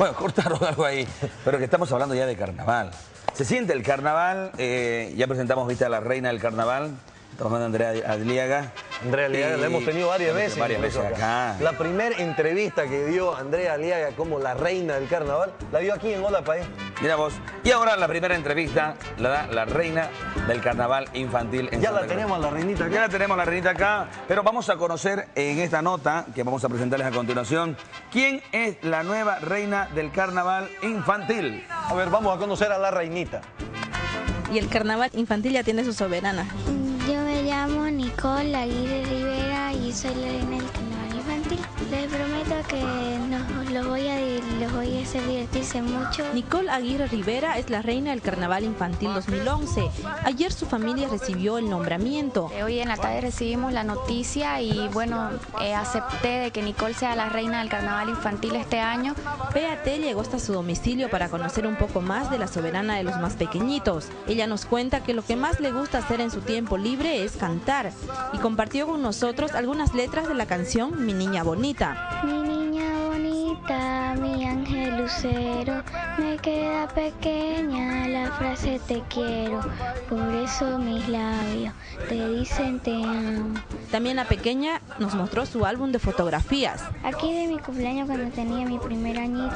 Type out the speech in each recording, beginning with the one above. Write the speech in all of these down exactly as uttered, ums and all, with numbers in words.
Bueno, cortaron algo ahí, pero que estamos hablando ya de carnaval. Se siente el carnaval, eh, ya presentamos, viste, a la reina del carnaval. Estamos hablando de Andrea Aliaga. Andrea Aliaga, la hemos tenido varias veces. Varias veces acá. La primera entrevista que dio Andrea Aliaga como la reina del carnaval, la dio aquí en Hola País. Mira vos. Y ahora la primera entrevista la da la reina del carnaval infantil en Ya Santa la Cruz. tenemos a la reinita acá. Ya la tenemos a la reinita acá, pero vamos a conocer en esta nota que vamos a presentarles a continuación quién es la nueva reina del carnaval infantil. A ver, vamos a conocer a la reinita. Y el carnaval infantil ya tiene su soberana. Yo me llamo Nicole Aguirre Rivera y soy la reina del carnaval infantil. Les prometo que nos, los, voy a, los voy a hacer divertirse mucho. Nicole Aguirre Rivera es la reina del carnaval infantil dos mil once. Ayer su familia recibió el nombramiento. Hoy en la tarde recibimos la noticia y bueno, eh, acepté de que Nicole sea la reina del carnaval infantil este año. P A T llegó hasta su domicilio para conocer un poco más de la soberana de los más pequeñitos. Ella nos cuenta que lo que más le gusta hacer en su tiempo libre es cantar y compartió con nosotros algunas letras de la canción Mi Niña Bonita. Mi niña bonita, mi ángel lucero, me queda pequeña la frase te quiero, por eso mis labios te dicen te amo. También la pequeña nos mostró su álbum de fotografías. Aquí de mi cumpleaños cuando tenía mi primer añito.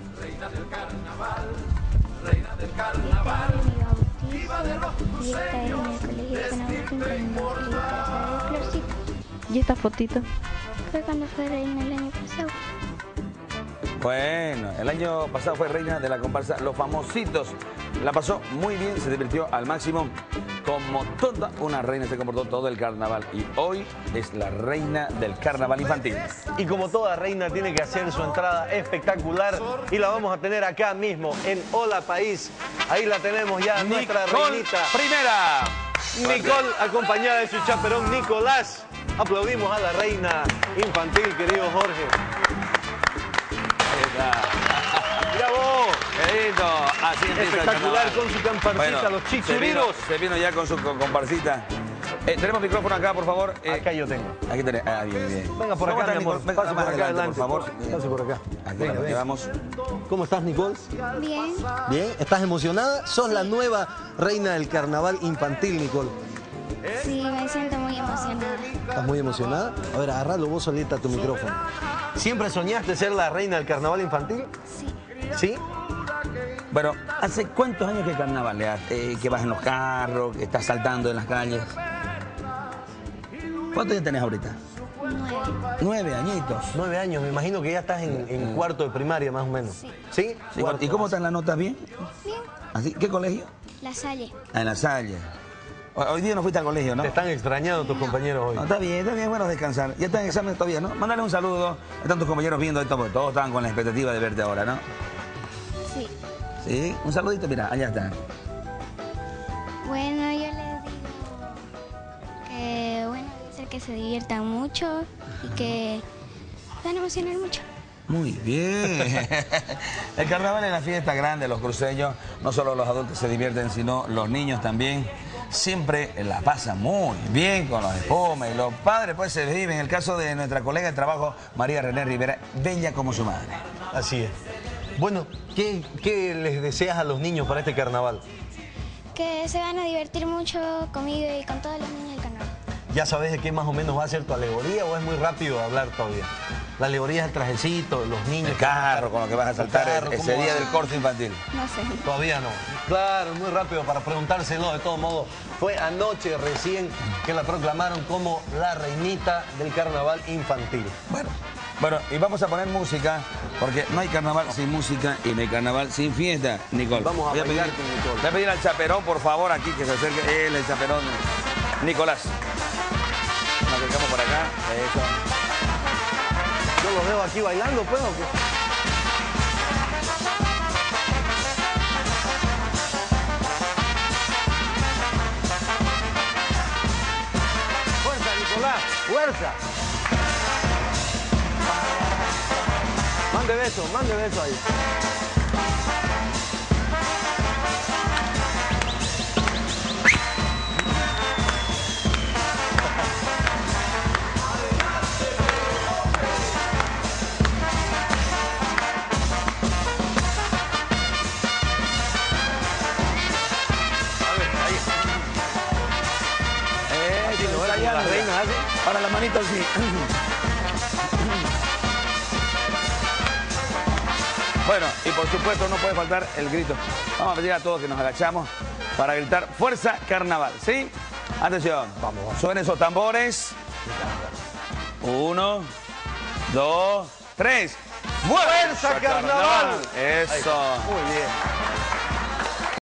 Y esta es mi bautizo, y esta es en el colegio de San Agustín cuando fui casa de Florcita. ¿Y esta fotito? Fue cuando fue reina el año pasado. Bueno, el año pasado fue reina de la comparsa Los Famositos. La pasó muy bien, se divirtió al máximo. Como toda una reina se comportó todo el carnaval. Y hoy es la reina del carnaval infantil. Y como toda reina tiene que hacer su entrada espectacular y la vamos a tener acá mismo en Hola País. Ahí la tenemos ya, nuestra Nicole reinita. Primera. Nicole, acompañada de su chaperón Nicolás. Aplaudimos a la reina infantil, querido Jorge. Ahí está. Mira vos. Qué lindo. Así empieza el Espectacular carnaval. con su comparsita, Bueno, los se vino, chichuriros. se vino ya con su co- comparsita. Eh, tenemos micrófono acá, por favor. Eh, Acá yo tengo. Aquí tenemos. Ah, bien, bien. Venga por ¿Cómo acá, está, mi amor. Nicole? Venga, Pase más por acá adelante, adelante, por favor. Pase por acá. Aquí Venga, venga. llevamos. ¿Cómo estás, Nicole? Bien. Bien. ¿Estás emocionada? Sos la nueva reina del carnaval infantil, Nicole. Sí, me siento muy emocionada. ¿Estás muy emocionada? A ver, agarralo vos solita tu micrófono. ¿Siempre soñaste ser la reina del carnaval infantil? Sí. ¿Sí? Bueno, ¿hace cuántos años que carnavaleas? Eh, que vas en los carros, que estás saltando en las calles. ¿Cuántos años tenés ahorita? Nueve. Nueve añitos. Nueve años, me imagino que ya estás en, en cuarto de primaria más o menos. Sí. ¿Sí? Sí, Cuarto. ¿y cómo están las notas? ¿Bien? Bien. ¿Así? ¿Qué colegio? La Salle. Ah, en la Salle. Ho- Hoy día no fuiste al colegio, ¿no? Te están extrañando tus compañeros hoy. No, está bien, está bien, bueno descansar. Ya están en examen todavía, ¿no? Mándale un saludo. Están tus compañeros viendo esto, porque todos estaban con la expectativa de verte ahora, ¿no? Sí. Sí, un saludito, mira, allá está. Bueno, yo les digo que, bueno, debe ser que se diviertan mucho y que se van a emocionar mucho. Muy bien. El carnaval es la fiesta grande de los cruceños. No solo los adultos se divierten, sino los niños también. Siempre la pasan muy bien con los espumas y los padres pues se viven. En el caso de nuestra colega de trabajo, María René Rivera, bella como su madre. Así es. Bueno, ¿qué, qué les deseas a los niños para este carnaval? Que se van a divertir mucho conmigo y con todos los niños del carnaval. ¿Ya sabes de qué más o menos va a ser tu alegoría o es muy rápido hablar todavía? La alegoría es el trajecito, los niños. El carro con lo que vas a saltar carro, ese ¿cómo día va? del corso infantil. No sé. Todavía no. Claro, muy rápido para preguntárselo. De todos modos, fue anoche recién que la proclamaron como la reinita del carnaval infantil. Bueno, bueno, y vamos a poner música, porque no hay carnaval sin música y no hay carnaval sin fiesta, Nicole. Vamos a Voy bailar pedir, con Nicole. Voy a pedir al chaperón, por favor, aquí, que se acerque. Él, el chaperón, Nicolás. Nos acercamos por acá. Eso. Yo los veo aquí bailando, pues, ¿o qué? ¡Fuerza, Nicolás! ¡Fuerza! Mande beso, mande beso ahí. ya. La no, reina ya. hace. Ahora la manito así. Bueno, y por supuesto no puede faltar el grito. Vamos a pedir a todos que nos agachamos para gritar Fuerza Carnaval, ¿sí? Atención, Vamos, vamos. suenen esos tambores. Uno, dos, tres. ¡Fuerza Carnaval! Eso. Muy bien.